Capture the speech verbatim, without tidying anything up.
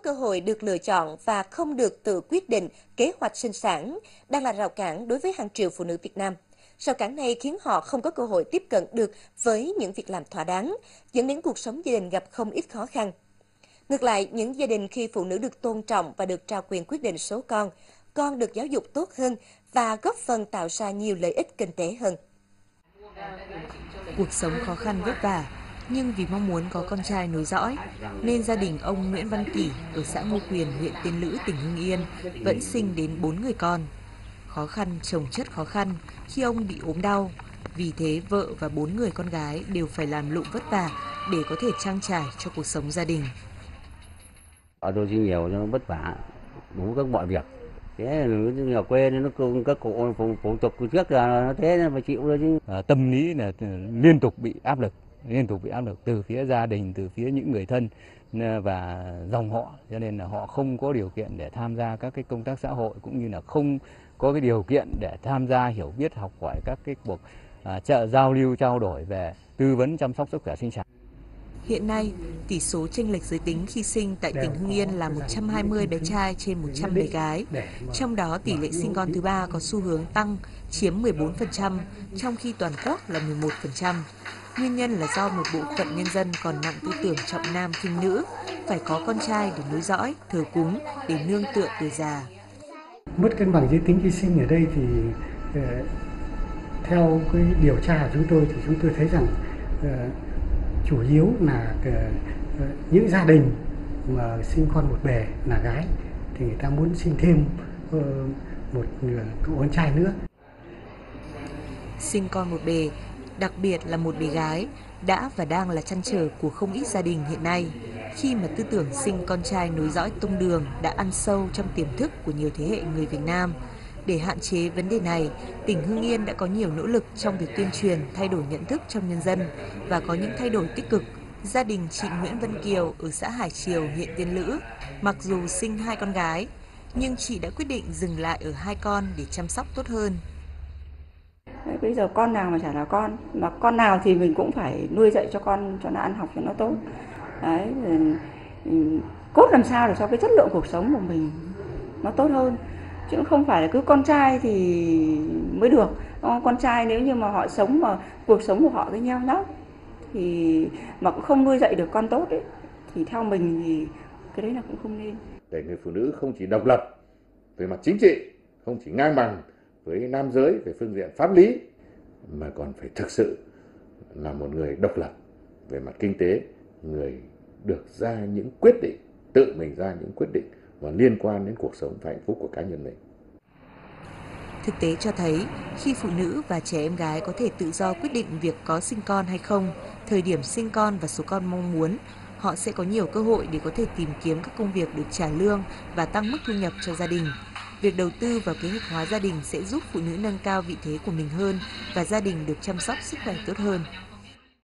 cơ hội được lựa chọn và không được tự quyết định kế hoạch sinh sản đang là rào cản đối với hàng triệu phụ nữ Việt Nam. Rào cản này khiến họ không có cơ hội tiếp cận được với những việc làm thỏa đáng, dẫn đến cuộc sống gia đình gặp không ít khó khăn. Ngược lại, những gia đình khi phụ nữ được tôn trọng và được trao quyền quyết định số con, con được giáo dục tốt hơn và góp phần tạo ra nhiều lợi ích kinh tế hơn. Cuộc sống khó khăn vất vả, nhưng vì mong muốn có con trai nối dõi, nên gia đình ông Nguyễn Văn Kỷ ở xã Ngô Quyền, huyện Tiên Lữ, tỉnh Hưng Yên vẫn sinh đến bốn người con. Khó khăn chồng chất khó khăn khi ông bị ốm đau, vì thế vợ và bốn người con gái đều phải làm lụng vất vả để có thể trang trải cho cuộc sống gia đình. Ở đôi khi nhiều nó vất vả, đủ các mọi việc. Thế ở quê nó các cụ phụ tục trước là nó thế nó phải chịu thôi chứ. À, tâm lý là liên tục bị áp lực, liên tục bị áp lực từ phía gia đình, từ phía những người thân và dòng họ, cho nên là họ không có điều kiện để tham gia các cái công tác xã hội, cũng như là không có cái điều kiện để tham gia hiểu biết học hỏi các cái cuộc à, trợ giao lưu trao đổi về tư vấn chăm sóc sức khỏe sinh sản. Hiện nay, tỷ số chênh lệch giới tính khi sinh tại tỉnh Hưng Yên là một trăm hai mươi bé trai trên một trăm bé gái. Trong đó, tỷ lệ sinh con thứ ba có xu hướng tăng, chiếm mười bốn phần trăm, trong khi toàn quốc là mười một phần trăm. Nguyên nhân là do một bộ phận nhân dân còn nặng tư tưởng trọng nam khinh nữ, phải có con trai để nối dõi, thờ cúng, để nương tựa tuổi già. Mất cân bằng giới tính khi sinh ở đây thì uh, theo cái điều tra của chúng tôi thì chúng tôi thấy rằng uh, chủ yếu là uh, những gia đình mà sinh con một bề là gái thì người ta muốn sinh thêm uh, một cậu con trai nữa. Sinh con một bề, đặc biệt là một bề gái, đã và đang là trăn trở của không ít gia đình hiện nay, khi mà tư tưởng sinh con trai nối dõi tông đường đã ăn sâu trong tiềm thức của nhiều thế hệ người Việt Nam. Để hạn chế vấn đề này, tỉnh Hưng Yên đã có nhiều nỗ lực trong việc tuyên truyền, thay đổi nhận thức trong nhân dân và có những thay đổi tích cực. Gia đình chị Nguyễn Văn Kiều ở xã Hải Triều, huyện Tiên Lữ, mặc dù sinh hai con gái, nhưng chị đã quyết định dừng lại ở hai con để chăm sóc tốt hơn. Đấy, bây giờ con nào mà chả là con, mà con nào thì mình cũng phải nuôi dạy cho con cho nó ăn học cho nó tốt. Đấy, cốt làm sao để cho cái chất lượng cuộc sống của mình nó tốt hơn. Chứ không phải là cứ con trai thì mới được. Con trai nếu như mà họ sống mà cuộc sống của họ với nhau đó thì mà cũng không nuôi dạy được con tốt ấy, thì theo mình thì cái đấy là cũng không nên. Để người phụ nữ không chỉ độc lập về mặt chính trị, không chỉ ngang bằng với nam giới về phương diện pháp lý, mà còn phải thực sự là một người độc lập về mặt kinh tế, người được ra những quyết định, tự mình ra những quyết định và liên quan đến cuộc sống và hạnh phúc của cá nhân mình. Thực tế cho thấy, khi phụ nữ và trẻ em gái có thể tự do quyết định việc có sinh con hay không, thời điểm sinh con và số con mong muốn, họ sẽ có nhiều cơ hội để có thể tìm kiếm các công việc được trả lương và tăng mức thu nhập cho gia đình. Việc đầu tư vào kế hoạch hóa gia đình sẽ giúp phụ nữ nâng cao vị thế của mình hơn và gia đình được chăm sóc sức khỏe tốt hơn.